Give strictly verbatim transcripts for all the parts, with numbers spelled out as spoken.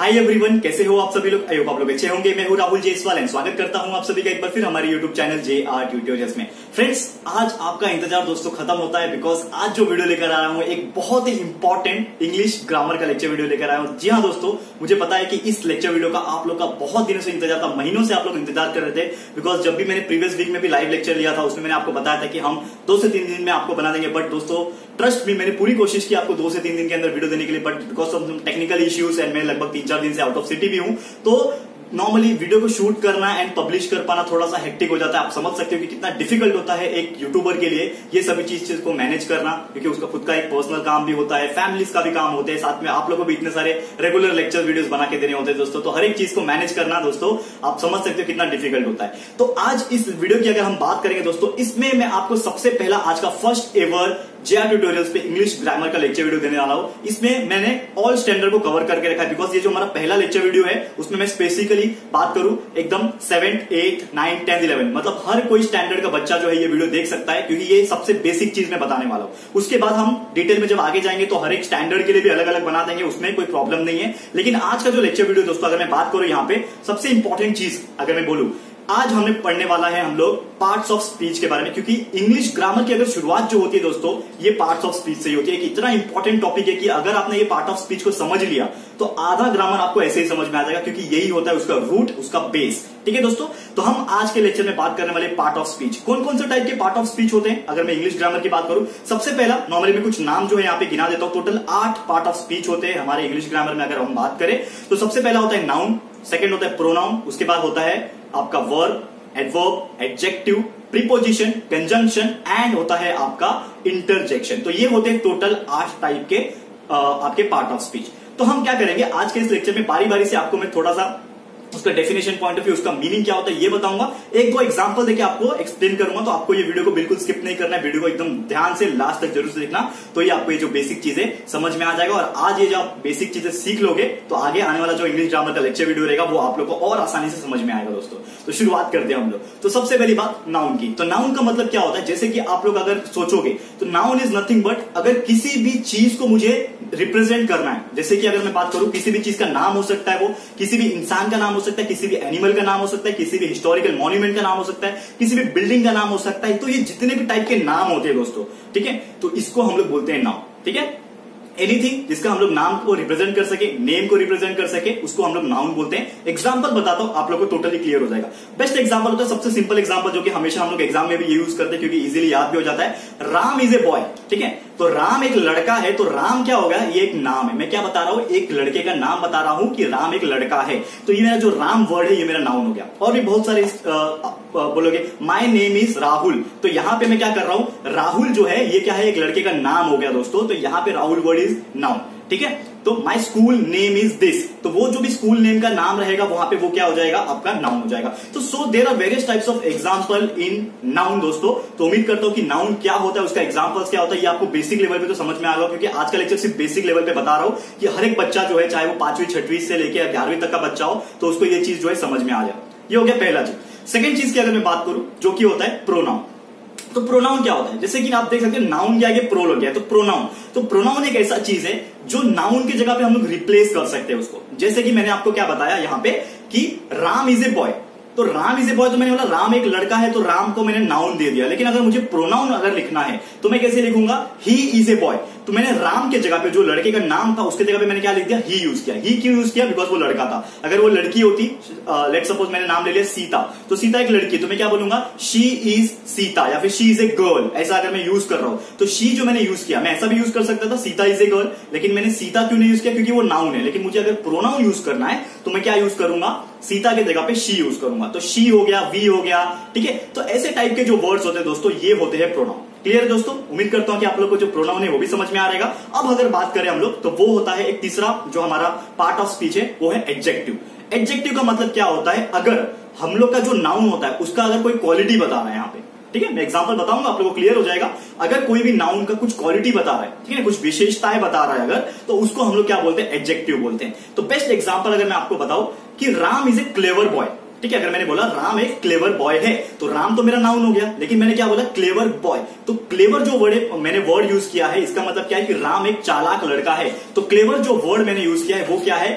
Hi everyone, कैसे हो आप सभी लोग। आई होप आप लोग अच्छे होंगे। मैं हूं राहुल जायसवाल एंड स्वागत करता हूं आप सभी का एक बार फिर हमारे YouTube channel J R tutorials में। फ्रेंड्स, आज आपका इंतजार दोस्तों खत्म होता है, बिकॉज आज जो वीडियो लेकर आया हूं एक बहुत ही इंपॉर्टेंट इंग्लिश ग्रामर का लेक्चर वीडियो लेकर आया हूं। जी हाँ दोस्तों, मुझे पता है कि इस लेक्चर वीडियो का आप लोग का बहुत दिनों से इंतजार था, महीनों से आप लोग इंतजार कर रहे थे। बिकॉज जब भी मैंने प्रीवियस वीक में भी लाइव लेक्चर लिया था, उसमें मैंने आपको बताया था कि हम दो से तीन दिन में आपको बना देंगे। बट दोस्तों ट्रस्ट मी, मैंने पूरी कोशिश की आपको दो से तीन दिन के अंदर वीडियो देने के लिए, but because of technical issues and मैं लगभग तीन चार दिन से आउट ऑफ सिटी भी हूं, तो नॉर्मली वीडियो को शूट करना एंड पब्लिश कर पाना थोड़ा सा हेक्टिक हो जाता है। आप समझ सकते हो कि कितना डिफिकल्ट होता है एक यूट्यूबर के लिए ये सभी चीज चीज को मैनेज करना, क्योंकि उसका खुद का एक पर्सनल काम भी होता है, फैमिलीज का भी काम होते हैं, साथ में आप लोगों को भी इतने सारे रेगुलर लेक्चर वीडियोस बना के देने होते हैं दोस्तों। तो हर एक चीज को मैनेज करना दोस्तों आप समझ सकते हो कितना डिफिकल्ट होता है। तो आज इस वीडियो की अगर हम बात करेंगे दोस्तों, इसमें मैं आपको सबसे पहला आज का फर्स्ट एवर जे ट्यूटोरियल्स पे इंग्लिश ग्रामर का लेक्चर वीडियो देने वाला हूं। इसमें मैंने ऑल स्टैंडर्ड को कवर करके रखा है, बिकॉज ये जो हमारा पहला लेक्चर वीडियो है उसमें मैं स्पेसिफिकली बात करूं एकदम seventh eighth ninth tenth eleven, मतलब हर कोई स्टैंडर्ड का बच्चा जो है ये वीडियो देख सकता है, क्योंकि ये सबसे बेसिक चीज मैं बताने वाला हूं। उसके बाद हम डिटेल में जब आगे जाएंगे तो हर एक स्टैंडर्ड के लिए भी अलग अलग बना देंगे, उसमें कोई प्रॉब्लम नहीं है। लेकिन आज का जो लेक्चर वीडियो दोस्तों, अगर मैं बात करूं यहाँ पे सबसे इंपॉर्टेंट चीज अगर मैं बोलूं, आज हमने पढ़ने वाला है हम लोग पार्ट्स ऑफ स्पीच के बारे में, क्योंकि इंग्लिश ग्रामर की अगर शुरुआत जो होती है दोस्तों ये पार्ट्स ऑफ स्पीच से ही होती है। एक इतना इंपॉर्टेंट टॉपिक है कि अगर आपने ये पार्ट ऑफ स्पीच को समझ लिया तो आधा ग्रामर आपको ऐसे ही समझ में आ जाएगा, क्योंकि यही होता है उसका रूट, उसका बेस। ठीक है दोस्तों, तो हम आज के लेक्चर में बात करने वाले पार्ट ऑफ स्पीच। कौन कौन से टाइप के पार्ट ऑफ स्पीच होते हैं अगर मैं इंग्लिश ग्रामर की बात करूं, सबसे पहला नॉर्मली मैं कुछ नाम जो है यहाँ पे गिना देता हूं। टोटल आठ पार्ट ऑफ स्पीच होते हैं हमारे इंग्लिश ग्रामर में अगर हम बात करें तो सबसे पहला होता है नाउन, सेकेंड होता है प्रोनाउन, उसके बाद होता है आपका verb, adverb, adjective, preposition, conjunction and होता है आपका इंटरजेक्शन। तो ये होते हैं टोटल आठ टाइप के आ, आपके पार्ट ऑफ स्पीच। तो हम क्या करेंगे आज के इस लेक्चर में बारी बारी से आपको मैं थोड़ा सा उसका डेफिनेशन पॉइंट ऑफ व्यू, उसका मीनिंग क्या होता है ये बताऊंगा, एक दो एग्जांपल देके आपको एक्सप्लेन करूंगा। तो आपको ये वीडियो को बिल्कुल स्किप नहीं करना है, वीडियो को एकदम ध्यान से लास्ट तक जरूर से देखना, तो ये आपको ये जो बेसिक चीजें समझ में आ जाएगा। और आज ये जो आप बेसिक चीजें सीख लोगे तो आगे आने वाला जो इंग्लिश ग्रामर का लेक्चर वीडियो रहेगा वो आप लोग को और आसानी से समझ में आएगा दोस्तों। तो शुरुआत करते हैं हम लोग। तो सबसे पहली बात नाउन की। तो नाउन का मतलब क्या होता है, जैसे कि आप लोग अगर सोचोगे तो नाउन इज नथिंग बट अगर किसी भी चीज को मुझे रिप्रेजेंट करना है, जैसे कि अगर मैं बात करूं किसी भी चीज का नाम हो सकता है, वो किसी भी इंसान का नाम हो सकता है, किसी भी एनिमल का नाम हो सकता है, किसी भी हिस्टोरिकल मॉन्यूमेंट का नाम हो सकता है, किसी भी बिल्डिंग का नाम हो सकता है। तो ये जितने भी टाइप के नाम होते हैं दोस्तों, ठीक है, तो इसको हम लोग बोलते हैं नाउन। ठीक है, एनीथिंग जिसका हम लोग नाम को रिप्रेजेंट कर सके, नेम को रिप्रेजेंट कर सके, उसको हम लोग नाउन बोलते हैं। एग्जांपल बताता हूं, आप लोग को टोटली क्लियर हो जाएगा। बेस्ट एग्जांपल होता है, सबसे सिंपल एग्जांपल जो कि हमेशा हम लोग एग्जाम में भी ये यूज करते हैं क्योंकि इजीली याद भी हो जाता है। Ram is a boy. ठीक है, तो राम एक लड़का है, तो राम क्या होगा, ये एक नाम है। मैं क्या बता रहा हूं, एक लड़के का नाम बता रहा हूं कि राम एक लड़का है, तो ये मेरा जो राम वर्ड है ये मेरा नाउन हो गया। और भी बहुत सारे आ, बोलोगे माय नेम इज राहुल, तो यहां पे मैं क्या कर रहा हूं, राहुल जो है ये क्या है, एक लड़के का नाम हो गया दोस्तों, तो यहां पे राहुल वर्ड इज नाउन। ठीक है, तो my school name is this, तो वो जो भी स्कूल नेम का नाम रहेगा वहां पे वो क्या हो जाएगा, आपका नाउन हो जाएगा। तो so there are various types of example in noun दोस्तों। तो उम्मीद करता हूं कि नाउन क्या होता है, उसका एग्जांपल्स क्या होता है, ये आपको बेसिक लेवल पे तो समझ में आ गया, क्योंकि आज का लेक्चर सिर्फ बेसिक लेवल पे बता रहा हूं कि हर एक बच्चा जो है, चाहे वो पांचवी छठवीं से लेकर ग्यारहवीं तक का बच्चा हो, तो उसको ये चीज जो है समझ में आ जाए। ये हो गया पहला चीज। सेकेंड चीज की अगर मैं बात करूं जो कि होता है प्रोनाउन। तो प्रोनाउन क्या होता है, जैसे कि आप देख सकते हैं नाउन क्या है, प्रो लग गया, तो प्रोनाउन। तो प्रोनाउन एक ऐसा चीज है जो नाउन की जगह पे हम लोग रिप्लेस कर सकते हैं उसको। जैसे कि मैंने आपको क्या बताया यहां पे कि राम इज ए बॉय, तो राम इज ए बॉय, तो मैंने बोला राम एक लड़का है, तो राम को मैंने नाउन दे दिया। लेकिन अगर मुझे प्रोनाउन अगर लिखना है तो मैं कैसे लिखूंगा, ही इज ए बॉय, तो मैंने राम के जगह पे जो लड़के का नाम था उसके जगह पे मैंने क्या लिख दिया, ही यूज किया। ही क्यों यूज किया, बिकॉज वो लड़का था। अगर वो लड़की होती, लेट सपोज मैंने नाम ले लिया सीता, तो सीता एक लड़की, तो मैं क्या बोलूंगा, शी इज सीता, या फिर शी इज ए गर्ल। ऐसा अगर मैं यूज कर रहा हूं तो शी जो मैंने यूज किया, मैं ऐसा भी यूज कर सकता था सीता इज ए गर्ल, लेकिन मैंने सीता क्यों नहीं यूज किया, क्योंकि वो नाउन है। लेकिन मुझे अगर प्रोनाउन यूज करना है तो मैं क्या यूज करूंगा, सीता के जगह पे शी यूज करूंगा। तो शी हो गया, वी हो गया। ठीक है, तो ऐसे टाइप के जो वर्ड्स होते हैं दोस्तों ये होते हैं प्रोनाउन। क्लियर है दोस्तों, उम्मीद करता हूं कि आप लोग को जो प्रोनाउन है वो भी समझ में आ रहेगा। अब अगर बात करें हम लोग तो वो होता है एक तीसरा जो हमारा पार्ट ऑफ स्पीच है, वो है एडजेक्टिव। एडजेक्टिव का मतलब क्या होता है, अगर हम लोग का जो नाउन होता है उसका अगर कोई क्वालिटी बता रहा है यहाँ पे, ठीक है, मैं एग्जांपल बताऊंगा आप लोगों को क्लियर हो जाएगा। अगर कोई भी नाउन का कुछ क्वालिटी बता रहा है, ठीक है, कुछ विशेषताएं बता रहा है अगर, तो उसको हम लोग क्या बोलते हैं, एडजेक्टिव बोलते हैं। तो बेस्ट एग्जांपल अगर मैं आपको बताऊं कि Ram is a clever boy, ठीक है, अगर मैंने बोला राम एक क्लेवर बॉय है, तो राम तो मेरा नाउन हो गया, लेकिन मैंने क्या बोला, क्लेवर बॉय। तो क्लेवर जो वर्ड मैंने वर्ड यूज किया है, इसका मतलब क्या है कि राम एक चालाक लड़का है। तो क्लेवर जो वर्ड मैंने यूज किया है वो क्या है,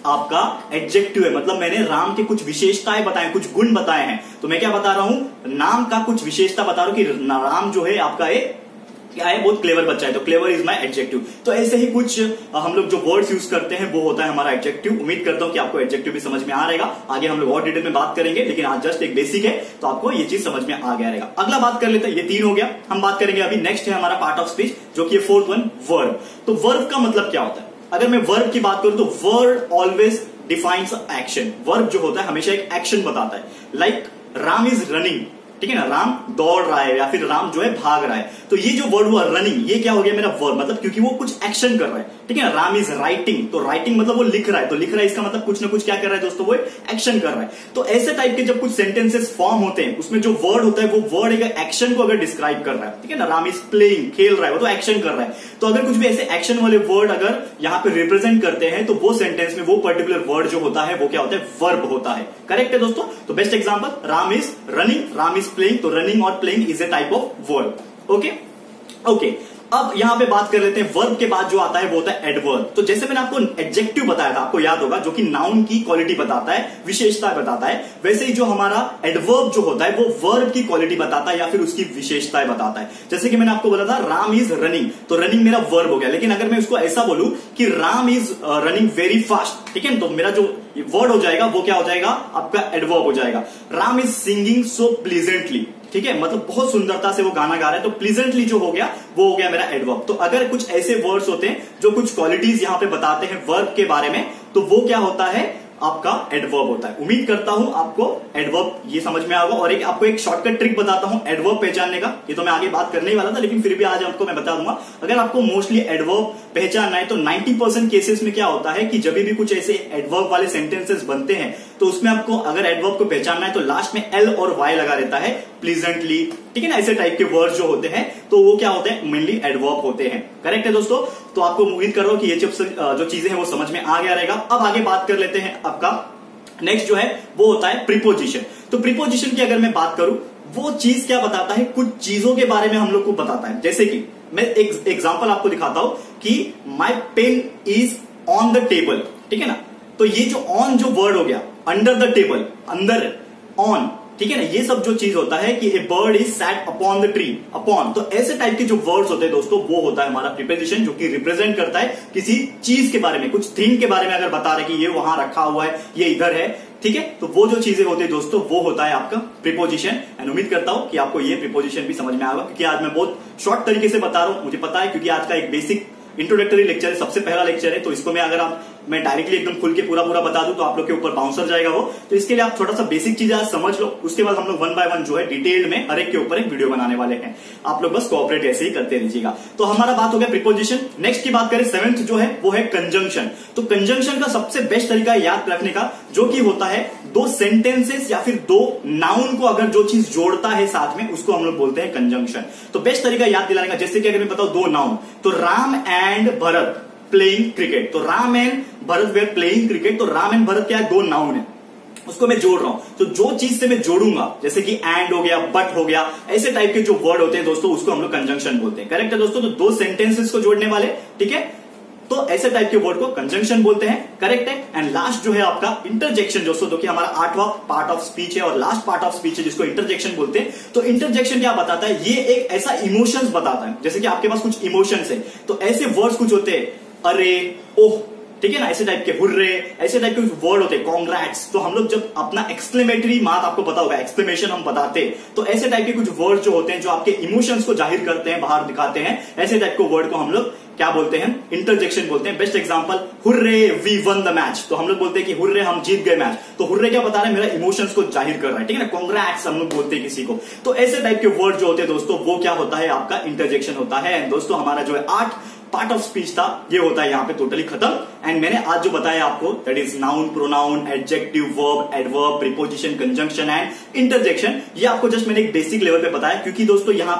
आपका एडजेक्टिव है, मतलब मैंने राम के कुछ विशेषताएं बताए, कुछ गुण बताए हैं। तो मैं क्या बता रहा हूं, नाम का कुछ विशेषता बता रहा हूं कि राम जो है आपका एक क्या है, बहुत क्लेवर बच्चा है, तो क्लेवर इज माय एडजेक्टिव। तो ऐसे ही कुछ हम लोग जो वर्ड्स यूज करते हैं वो होता है हमारा एडजेक्टिव। उम्मीद करता हूं कि आपको एडजेक्टिव भी समझ में आ रहेगा। आगे हम लोग और डिटेल में बात करेंगे, लेकिन आज जस्ट एक बेसिक है तो आपको ये चीज समझ में आ गया रहेगा। अगला बात कर लेते हैं, ये तीन हो गया। हम बात करेंगे अभी नेक्स्ट है हमारा पार्ट ऑफ स्पीच, जो कि फोर्थ वन, वर्ब। तो वर्ब का मतलब क्या होता है? अगर मैं वर्ब की बात करूं तो verb always defines action. Verb जो होता है हमेशा एक एक्शन बताता है। लाइक राम इज रनिंग, ठीक है ना, राम दौड़ रहा है या फिर राम जो है भाग रहा है। तो ये जो वर्ड हुआ रनिंग, ये क्या हो गया मेरा वर्ब, मतलब क्योंकि वो कुछ एक्शन कर रहा है, ठीक है ना। राम इज राइटिंग, तो राइटिंग मतलब वो लिख रहा है, तो लिख रहा है इसका मतलब कुछ ना कुछ क्या कर रहा है दोस्तों, वो एक्शन कर रहा है। तो ऐसे टाइप के जब कुछ सेंटेंसेस फॉर्म होते हैं, उसमें जो वर्ड होता है वो वर्ड एक एक्शन को अगर डिस्क्राइब कर रहा है, ठीक है ना। राम इज प्लेइंग, खेल रहा है, वो तो एक्शन कर रहा है। तो अगर कुछ भी ऐसे एक्शन वाले वर्ड अगर यहाँ पे रिप्रेजेंट करते हैं तो वो सेंटेंस में वो पर्टिकुलर वर्ड जो होता है वो क्या होता है, वर्ब होता है। करेक्ट है दोस्तों। तो best example, Ram is running, Ram is playing, तो रनिंग और playing is a type of verb. Okay okay अब यहां पे बात कर लेते हैं वर्ब के बाद जो आता है वो होता है एडवर्ब। तो जैसे मैंने आपको एडजेक्टिव बताया था, आपको याद होगा, जो कि नाउन की क्वालिटी बताता है, विशेषता बताता है, वैसे ही जो हमारा एडवर्ब जो होता है वो वर्ब की क्वालिटी बताता है या फिर उसकी विशेषताएं बताता है। जैसे कि मैंने आपको बोला था राम इज रनिंग, तो रनिंग मेरा वर्ब हो गया। लेकिन अगर मैं उसको ऐसा बोलूं कि Ram is running very fast, ठीक है, तो मेरा जो वर्ड हो जाएगा वो क्या हो जाएगा, आपका एडवर्ब हो जाएगा। Ram is singing so pleasantly, ठीक है, मतलब बहुत सुंदरता से वो गाना गा रहा है, तो प्लीजेंटली जो हो गया वो हो गया मेरा एडवर्ब। तो अगर कुछ ऐसे वर्ड्स होते हैं जो कुछ क्वालिटीज यहां पे बताते हैं वर्ब के बारे में, तो वो क्या होता है, आपका एडवर्ब होता है। उम्मीद करता हूं आपको एडवर्ब ये समझ में आएगा। और एक आपको एक शॉर्टकट ट्रिक बताता हूं एडवर्ब पहचानने का, ये तो मैं आगे बात करने ही वाला था, लेकिन फिर भी आज आपको मैं बता दूंगा। अगर आपको मोस्टली एडवर्ब पहचानना है तो नब्बे परसेंट केसेस में क्या होता है कि जब भी कुछ ऐसे एडवर्ब वाले सेंटेंसेस बनते हैं तो उसमें आपको अगर एडवर्ब को पहचानना है तो लास्ट में एल और वाई लगा रहता है, प्लीजेंटली, ठीक है ना। ऐसे टाइप के वर्ड जो होते हैं तो वो क्या होते हैं, मेनली एडवर्ब होते हैं। करेक्ट है दोस्तों। तो आपको उम्मीद कर रहा हूं कि ये जो चीजें हैं वो समझ में आ गया रहेगा। अब आगे बात कर लेते हैं, आपका नेक्स्ट जो है वो होता है प्रीपोजिशन। तो प्रीपोजिशन की अगर मैं बात करूं, वो चीज क्या बताता है, कुछ चीजों के बारे में हम लोग को बताता है। जैसे कि मैं एक एग्जांपल आपको दिखाता हूं कि my pen is on the table, ठीक है ना। तो ये जो ऑन जो वर्ड हो गया, अंडर द टेबल, अंदर, ऑन, ठीक है ना, ये सब जो चीज होता है कि a bird is sat upon the tree, upon, तो ऐसे टाइप के जो वर्ड्स होते हैं दोस्तों वो होता है हमारा प्रीपोजिशन, जो कि रिप्रेजेंट करता है किसी चीज के बारे में, कुछ थिंग के बारे में अगर बता रहे कि ये वहां रखा हुआ है, ये इधर है, ठीक है। तो वो जो चीजें होती है दोस्तों वो होता है आपका प्रीपोजिशन। एंड उम्मीद करता हूं कि आपको ये प्रीपोजिशन भी समझ में आएगा, क्योंकि आज मैं बहुत शॉर्ट तरीके से बता रहा हूं, मुझे पता है, क्योंकि आज का एक बेसिक इंट्रोडक्टरी लेक्चर है, सबसे पहला लेक्चर है। तो इसको मैं अगर आप मैं डायरेक्टली एकदम खुल के पूरा पूरा बता दूं तो आप लोग के ऊपर बाउंसर जाएगा वो। तो इसके लिए आप थोड़ा सा बेसिक चीजें आज समझ लो, उसके बाद हम लोग वन बाय वन जो है डिटेल में हर एक के ऊपर एक वीडियो बनाने वाले हैं। आप लोग बस कोऑपरेट ऐसे ही करते रहिएगा। तो हमारा बात हो गया प्रीपोजिशन। नेक्स्ट की बात करें, सेवेंथ जो है वो है कंजंक्शन। तो कंजंक्शन का सबसे बेस्ट तरीका याद रखने का, जो कि होता है दो सेंटेंसेस या फिर दो नाउन को अगर जो चीज जोड़ता है साथ में, उसको हम लोग बोलते हैं कंजंक्शन। तो बेस्ट तरीका याद दिलाने का, जैसे कि अगर मैं बताऊं दो नाउन, तो Ram and Bharat playing cricket, तो Ram and Bharat were playing cricket, तो राम एंड भरत क्या है, दो नाउन है, उसको मैं जोड़ रहा हूं। तो जो चीज से मैं जोड़ूंगा, जैसे कि एंड हो गया, बट हो गया, ऐसे टाइप के जो वर्ड होते हैं दोस्तों उसको हम लोग कंजंक्शन बोलते हैं। करेक्ट है दोस्तों। तो दो सेंटेंसेस को जोड़ने वाले, ठीक है, तो ऐसे टाइप के वर्ड को कंजंक्शन बोलते हैं। करेक्ट है। एंड लास्ट जो है आपका इंटरजेक्शन दोस्तों, जो कि हमारा आठवां पार्ट ऑफ स्पीच है और लास्ट पार्ट ऑफ स्पीच है, जिसको इंटरजेक्शन बोलते हैं। तो इंटरजेक्शन क्या बताता है, ये एक ऐसा इमोशंस बताता है, जैसे कि आपके पास कुछ इमोशंस है, तो ऐसे वर्ड्स कुछ होते हैं, अरे, ओह, ठीक है ना, ऐसे टाइप के, हुर्रे, ऐसे टाइप के वर्ड होते हैं, कॉन्ग्रेट्स। तो हम लोग जब अपना एक्सक्लेमेटरी मार्क, आपको पता होगा, एक्सक्लेमेशन हम बताते हैं, तो ऐसे टाइप के कुछ वर्ड जो होते हैं जो आपके इमोशंस को जाहिर करते हैं, बाहर दिखाते हैं, ऐसे टाइप के वर्ड को हम लोग क्या बोलते हैं, इंटरजेक्शन बोलते हैं। Best example, hurray we won the match, तो हम लोग बोलते हैं कि हुर्रे हम जीत गए मैच। तो हुर्रे क्या बता रहे हैं, मेरा इमोशंस को जाहिर कर रहा है, ठीक है ना। कॉन्ग्रेट्स हम लोग बोलते हैं किसी को। तो ऐसे टाइप के वर्ड जो होते हैं दोस्तों वो क्या होता है, आपका इंटरजेक्शन होता है। एंड दोस्तों हमारा जो है आठ पार्ट ऑफ स्पीच था, ये होता है यहाँ पे टोटली खत्म। एंड मैंने आज जो बताया आपको, that is noun, pronoun, adjective, verb, adverb, preposition, conjunction and interjection, ये आपको जस्ट मैंने एक बेसिक लेवल पे बताया, क्योंकि दोस्तों यहाँ पे एक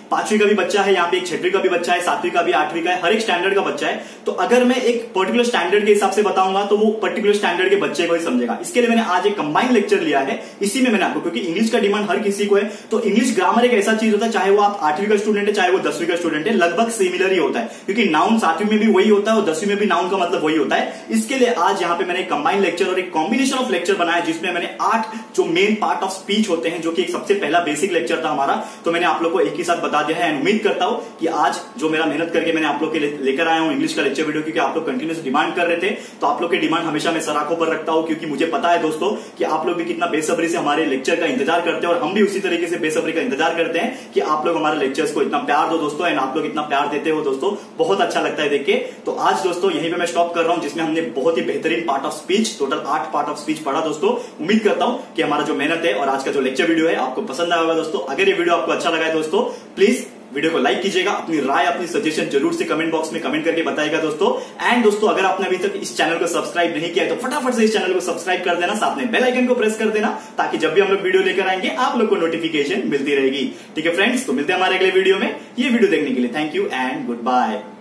पांचवी का भी बच्चा है, यहाँ पे एक छठवीं का भी बच्चा है, सातवीं का भी, आठवीं का है, हर एक स्टैंडर्ड का बच्चा है। तो अगर मैं एक पर्टिकुलर स्टैंडर्ड के हिसाब से बताऊंगा तो वो पर्टिकुलर स्टैंडर्ड के बच्चे को ही समझेगा। इसके लिए मैंने आज एक कंबाइंड लेक्चर लिया है। इसी में मैंने आपको, क्योंकि इंग्लिश का डिमांड हर किसी को है, तो इंग्लिश ग्रामर एक ऐसा चीज होता है, चाहे वो आप आठवीं का स्टूडेंट है चाहे वो दसवीं का स्टूडेंट है, लगभग सिमिलर ही होता है, क्योंकि नाउन सातवीं में भी वही होता है और दसवीं में भी नाउन का मतलब वही होता है। इसके लिए आज यहाँ पे मैंने एक कंबाइंड लेक्चर और एक कॉम्बिनेशन ऑफ लेक्चर बनाया, जिसमें मैंने आठ जो मेन पार्ट ऑफ स्पीच होते हैं, जो कि एक सबसे पहला बेसिक लेक्चर था हमारा, तो मैंने आप लोग को एक ही साथ बता दिया है। एंड उम्मीद करता हूं कि आज जो मेरा मेहनत करके मैंने आप लोग के लेकर आया हूं इंग्लिश का लेक्चर वीडियो, क्योंकि आप लोग कंटिन्यूस डिमांड कर रहे थे, तो आप लोग की डिमांड हमेशा मैं सर आंखों पर रखता हूं, क्योंकि मुझे पता है दोस्तों कि आप लोग भी कितना बेसब्री से हमारे लेक्चर का इंतजार करते हैं, और हम भी उसी तरीके से बेसब्री का इंतजार करते हैं कि आप लोग हमारे लेक्चर्स को इतना प्यार दो दोस्तों। एंड आप लोग इतना प्यार देते हो दोस्तों, बहुत अच्छा लगता है देख के। तो आज दोस्तों यहीं पे मैं स्टॉप कर रहा हूं, जिसमें हमने बहुत ही बेहतरीन पार्ट ऑफ स्पीच, टोटल आठ पार्ट ऑफ स्पीच पढ़ा दोस्तों। उम्मीद करता हूं कि हमारा जो मेहनत है और आज का जो लेक्चर वीडियो है आपको पसंद आया होगा दोस्तों। अगर ये वीडियो आपको अच्छा लगा है दोस्तों, प्लीज वीडियो को लाइक कीजिएगा, अपनी राय अपनी सजेशन जरूर से कमेंट बॉक्स में कमेंट करके बताइएगा दोस्तों। एंड दोस्तों अगर आपने अभी तक इस चैनल को सब्सक्राइब नहीं किया है तो फटाफट से इस चैनल को सब्सक्राइब कर देना, साथ में बेल आइकन को प्रेस कर देना, ताकि जब भी हम लोग वीडियो लेकर आएंगे आप लोग को नोटिफिकेशन मिलती रहेगी। ठीक है फ्रेंड्स, तो मिलते हैं हमारे अगले वीडियो में। ये वीडियो देखने के लिए thank you and good bye.